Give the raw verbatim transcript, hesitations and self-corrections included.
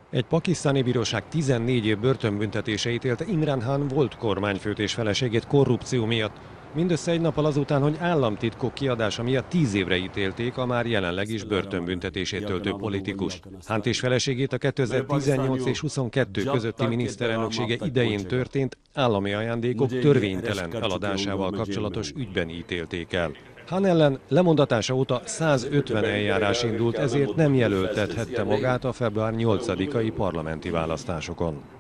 Egy pakisztáni bíróság tizennégy év börtönbüntetése ítélte Imran Khan volt kormányfőt és feleségét korrupció miatt. Mindössze egy nappal azután, hogy államtitkok kiadása miatt tíz évre ítélték a már jelenleg is börtönbüntetését töltő politikust. Khánt és feleségét a kétezer-tizennyolc és huszonkettő közötti miniszterelnöksége idején történt állami ajándékok törvénytelen eladásával kapcsolatos ügyben ítélték el. Khan ellen lemondatása óta százötven eljárás indult, ezért nem jelöltethette magát a február nyolcadikai parlamenti választásokon.